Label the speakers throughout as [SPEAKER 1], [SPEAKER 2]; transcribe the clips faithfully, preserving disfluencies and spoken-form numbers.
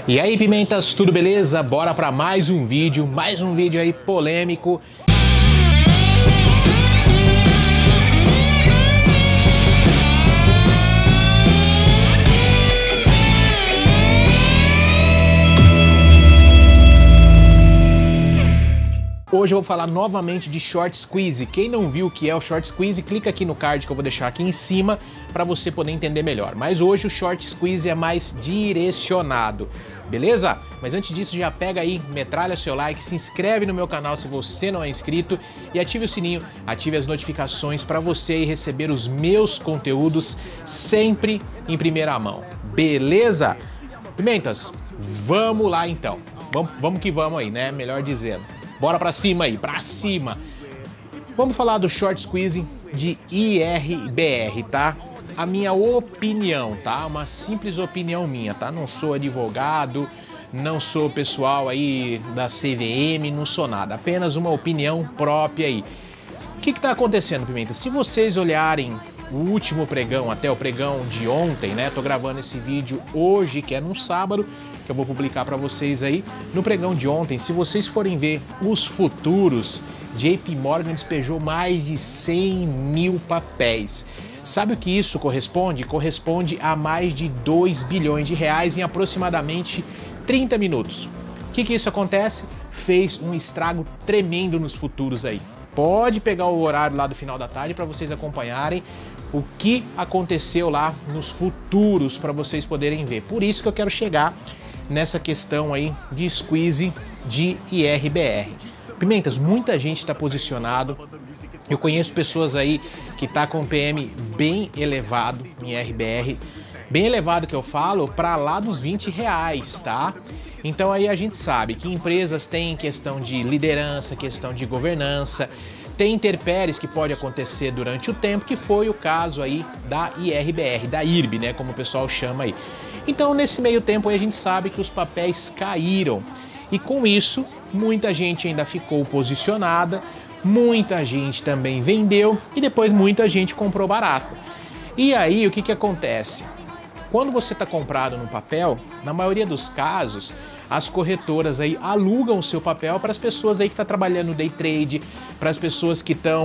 [SPEAKER 1] E aí, pimentas, tudo beleza? Bora para mais um vídeo, mais um vídeo aí polêmico. Hoje eu vou falar novamente de Short Squeeze. Quem não viu o que é o Short Squeeze, clica aqui no card que eu vou deixar aqui em cima para você poder entender melhor. Mas hoje o Short Squeeze é mais direcionado, beleza? Mas antes disso, já pega aí, metralha seu like, se inscreve no meu canal se você não é inscrito e ative o sininho, ative as notificações para você aí receber os meus conteúdos sempre em primeira mão, beleza? Pimentas, vamos lá então. Vamos, vamos que vamos aí, né? Melhor dizendo. Bora pra cima aí, pra cima. Vamos falar do Short Squeeze de I R B R, tá? A minha opinião, tá? Uma simples opinião minha, tá? Não sou advogado, não sou pessoal aí da C V M, não sou nada. Apenas uma opinião própria aí. O que que tá acontecendo, Pimenta? Se vocês olharem o último pregão, até o pregão de ontem, né? Tô gravando esse vídeo hoje, que é num sábado, que eu vou publicar para vocês aí. No pregão de ontem, se vocês forem ver os futuros, J P Morgan despejou mais de cem mil papéis. Sabe o que isso corresponde? Corresponde a mais de dois bilhões de reais em aproximadamente trinta minutos. O que que isso acontece? Fez um estrago tremendo nos futuros aí. Pode pegar o horário lá do final da tarde para vocês acompanharem o que aconteceu lá nos futuros para vocês poderem ver. Por isso que eu quero chegar nessa questão aí de squeeze de I R B R. Pimentas, muita gente está posicionado. Eu conheço pessoas aí que tá com P M bem elevado em I R B R. Bem elevado que eu falo, para lá dos vinte reais, tá? Então aí a gente sabe que empresas têm questão de liderança, questão de governança, tem intempéries que pode acontecer durante o tempo, que foi o caso aí da I R B R, da I R B, né, como o pessoal chama aí. Então nesse meio tempo aí a gente sabe que os papéis caíram e com isso muita gente ainda ficou posicionada, muita gente também vendeu e depois muita gente comprou barato. E aí o que que acontece? Quando você está comprado no papel, na maioria dos casos, as corretoras aí alugam o seu papel para as pessoas aí que estão trabalhando no day trade, para as pessoas que estão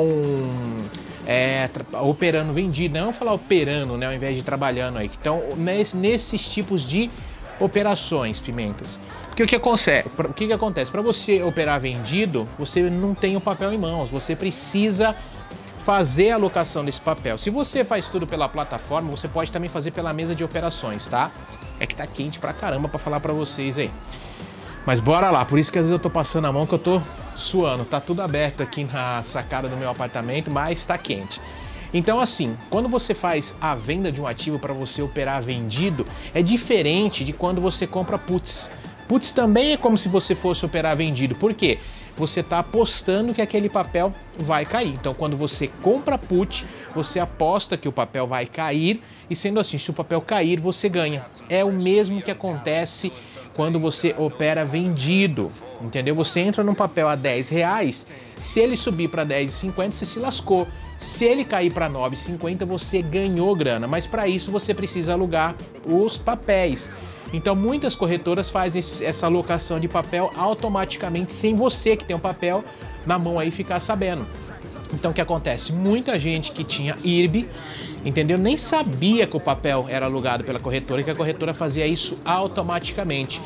[SPEAKER 1] é, operando vendido, não vamos falar operando, né, ao invés de trabalhando aí, que estão nesse, nesses tipos de operações, Pimentas. Porque o que acontece? O que que acontece? Para você operar vendido, você não tem o papel em mãos, você precisa fazer a alocação desse papel. Se você faz tudo pela plataforma, você pode também fazer pela mesa de operações, tá? É que tá quente pra caramba pra falar pra vocês aí. Mas bora lá, por isso que às vezes eu tô passando a mão que eu tô suando. Tá tudo aberto aqui na sacada do meu apartamento, mas tá quente. Então assim, quando você faz a venda de um ativo para você operar vendido, é diferente de quando você compra puts. Puts também é como se você fosse operar vendido. Por quê? Você está apostando que aquele papel vai cair. Então, quando você compra put, você aposta que o papel vai cair e, sendo assim, se o papel cair, você ganha. É o mesmo que acontece quando você opera vendido, entendeu? Você entra num papel a dez reais, se ele subir para dez e cinquenta, você se lascou. Se ele cair para nove e cinquenta, você ganhou grana, mas para isso você precisa alugar os papéis. Então muitas corretoras fazem essa alocação de papel automaticamente sem você que tem o papel na mão aí ficar sabendo. Então o que acontece? Muita gente que tinha I R B, entendeu? Nem sabia que o papel era alugado pela corretora e que a corretora fazia isso automaticamente.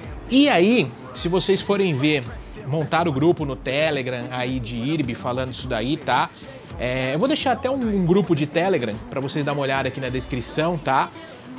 [SPEAKER 1] E aí, se vocês forem ver, montar o grupo no Telegram aí de I R B falando isso daí, tá? É, eu vou deixar até um, um grupo de Telegram para vocês dar uma olhada aqui na descrição, tá?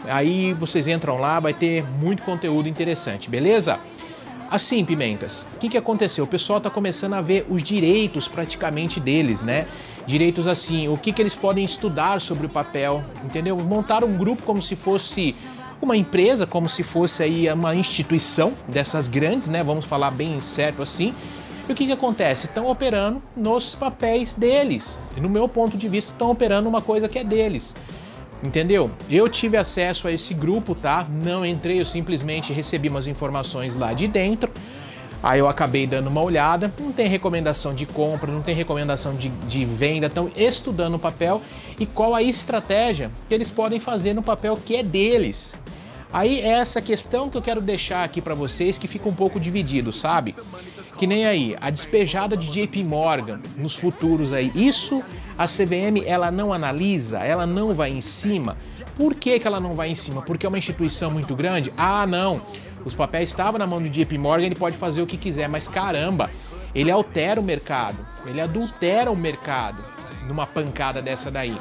[SPEAKER 1] Aí vocês entram lá, vai ter muito conteúdo interessante, beleza? Assim, Pimentas, o que que aconteceu? O pessoal tá começando a ver os direitos praticamente deles, né? Direitos assim, o que que eles podem estudar sobre o papel, entendeu? Montar um grupo como se fosse uma empresa, como se fosse aí uma instituição dessas grandes, né? Vamos falar bem certo assim. E o que que acontece? Estão operando nos papéis deles. E no meu ponto de vista, estão operando uma coisa que é deles. Entendeu? Eu tive acesso a esse grupo, tá? Não entrei, eu simplesmente recebi umas informações lá de dentro. Aí eu acabei dando uma olhada. Não tem recomendação de compra, não tem recomendação de, de venda. Estão estudando o papel e qual a estratégia que eles podem fazer no papel que é deles. Aí é essa questão que eu quero deixar aqui para vocês, que fica um pouco dividido, sabe? Que nem aí, a despejada de J P Morgan nos futuros aí, isso a C V M ela não analisa, ela não vai em cima. Por que que ela não vai em cima? Porque é uma instituição muito grande? Ah, não, os papéis estavam na mão do J P Morgan, ele pode fazer o que quiser, mas caramba, ele altera o mercado, ele adultera o mercado numa pancada dessa daí.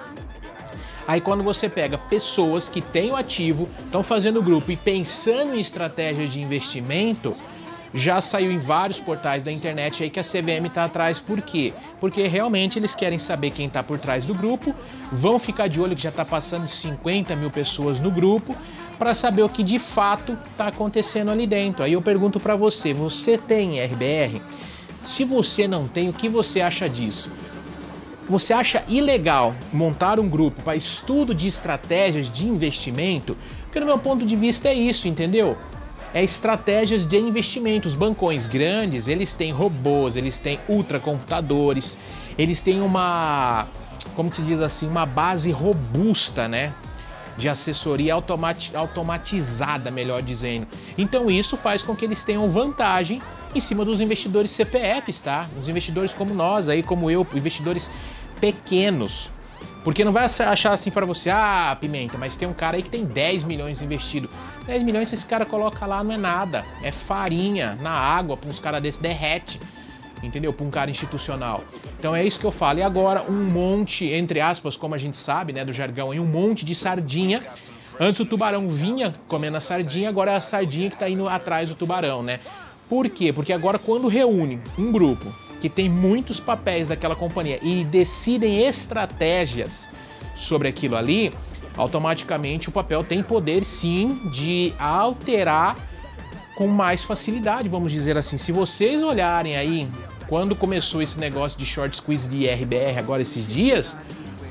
[SPEAKER 1] Aí quando você pega pessoas que têm o ativo, estão fazendo grupo e pensando em estratégias de investimento, já saiu em vários portais da internet aí que a C V M está atrás. Por quê? Porque realmente eles querem saber quem está por trás do grupo, vão ficar de olho que já está passando de cinquenta mil pessoas no grupo, para saber o que de fato está acontecendo ali dentro. Aí eu pergunto para você, você tem R B R? Se você não tem, o que você acha disso? Você acha ilegal montar um grupo para estudo de estratégias de investimento? Porque no meu ponto de vista é isso, entendeu? É estratégias de investimento. Os bancões grandes, eles têm robôs, eles têm ultracomputadores, eles têm uma, como se diz assim, uma base robusta, né? De assessoria automati automatizada, melhor dizendo. Então isso faz com que eles tenham vantagem em cima dos investidores C P Fs, tá? Os investidores como nós, aí como eu, investidores pequenos. Porque não vai achar assim para você, ah, Pimenta, mas tem um cara aí que tem dez milhões investido. dez milhões, se esse cara coloca lá, não é nada. É farinha na água, para uns caras desses derrete. Entendeu? Para um cara institucional. Então é isso que eu falo. E agora um monte, entre aspas, como a gente sabe, né, do jargão, aí, um monte de sardinha. Antes o tubarão vinha comendo a sardinha, agora é a sardinha que está indo atrás do tubarão, né? Por quê? Porque agora quando reúne um grupo que tem muitos papéis daquela companhia e decidem estratégias sobre aquilo ali, automaticamente o papel tem poder sim de alterar com mais facilidade, vamos dizer assim. Se vocês olharem aí, quando começou esse negócio de short squeeze de I R B R agora esses dias,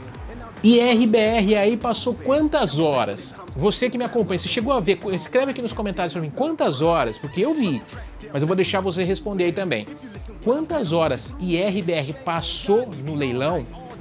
[SPEAKER 1] I R B R aí passou quantas horas? Você que me acompanha, você chegou a ver, escreve aqui nos comentários para mim quantas horas, porque eu vi, mas eu vou deixar você responder aí também. Quantas horas I R B R passou no leilão?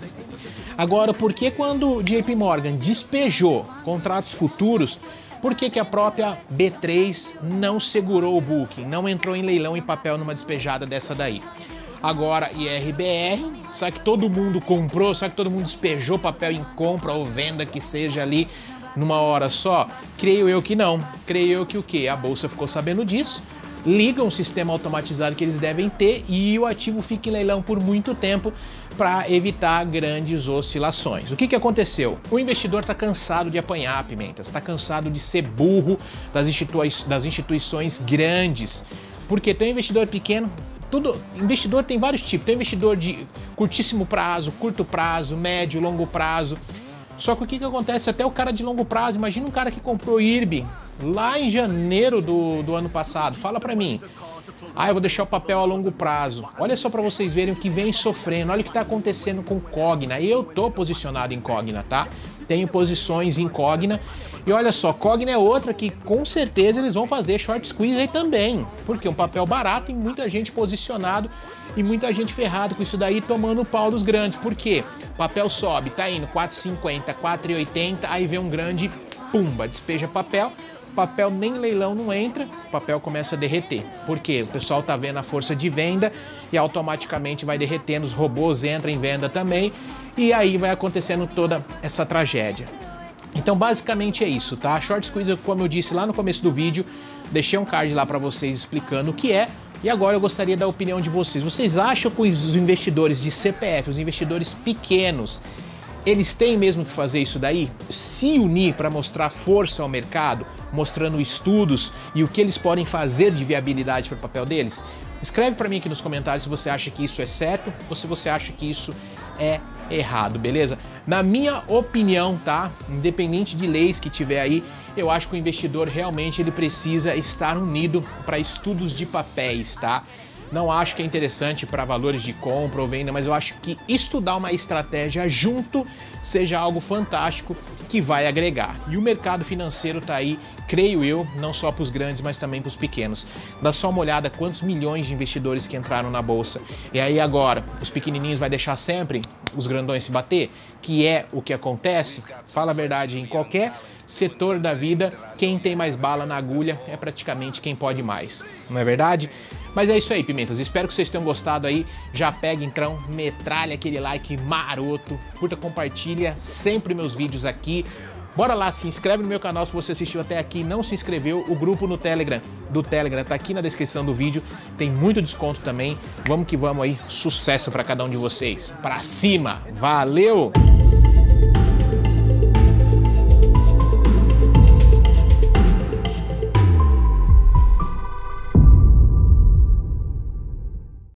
[SPEAKER 1] Agora, por que quando J P Morgan despejou contratos futuros, por que que a própria B três não segurou o booking, não entrou em leilão em papel numa despejada dessa daí? Agora, I R B R, será que todo mundo comprou? Será que todo mundo despejou papel em compra ou venda que seja ali numa hora só? Creio eu que não. Creio eu que o quê? A bolsa ficou sabendo disso, liga um sistema automatizado que eles devem ter e o ativo fica em leilão por muito tempo para evitar grandes oscilações. O que que aconteceu? O investidor está cansado de apanhar, Pimentas, está cansado de ser burro das, institui das instituições grandes, porque tem um investidor pequeno. Tudo, investidor tem vários tipos, tem investidor de curtíssimo prazo, curto prazo, médio, longo prazo. Só que o que que acontece? Até o cara de longo prazo, imagina um cara que comprou I R B lá em janeiro do, do ano passado, fala pra mim. Ah, eu vou deixar o papel a longo prazo. Olha só pra vocês verem o que vem sofrendo, olha o que tá acontecendo com Cogna. Eu tô posicionado em Cogna, tá? Tenho posições em Cogna. E olha só, Cogna é outra que com certeza eles vão fazer short squeeze aí também. Porque é um papel barato e muita gente posicionado e muita gente ferrado com isso daí, tomando o pau dos grandes. Por quê? O papel sobe, tá indo quatro e cinquenta, quatro e oitenta, aí vem um grande pumba, despeja papel. O papel nem leilão não entra, o papel começa a derreter. Por quê? O pessoal tá vendo a força de venda e automaticamente vai derretendo, os robôs entram em venda também e aí vai acontecendo toda essa tragédia. Então basicamente é isso, tá? Short squeeze, como eu disse lá no começo do vídeo, deixei um card lá para vocês explicando o que é. E agora eu gostaria da opinião de vocês. Vocês acham que os investidores de C P F, os investidores pequenos, eles têm mesmo que fazer isso daí? Se unir para mostrar força ao mercado, mostrando estudos e o que eles podem fazer de viabilidade para o papel deles? Escreve para mim aqui nos comentários se você acha que isso é certo ou se você acha que isso é errado, beleza? Na minha opinião, tá? Independente de leis que tiver aí, eu acho que o investidor realmente ele precisa estar unido para estudos de papéis, tá? Não acho que é interessante para valores de compra ou venda, mas eu acho que estudar uma estratégia junto seja algo fantástico que vai agregar. E o mercado financeiro tá aí, creio eu, não só para os grandes, mas também para os pequenos. Dá só uma olhada quantos milhões de investidores que entraram na bolsa. E aí agora, os pequenininhos vai deixar sempre os grandões se bater? Que é o que acontece? Fala a verdade, em qualquer setor da vida, quem tem mais bala na agulha é praticamente quem pode mais, não é verdade? Mas é isso aí, pimentas, espero que vocês tenham gostado aí, já pega então, metralha aquele like maroto, curta, compartilha sempre meus vídeos aqui. Bora lá, se inscreve no meu canal se você assistiu até aqui e não se inscreveu. O grupo no Telegram, do Telegram tá aqui na descrição do vídeo. Tem muito desconto também. Vamos que vamos aí. Sucesso para cada um de vocês. Pra cima. Valeu!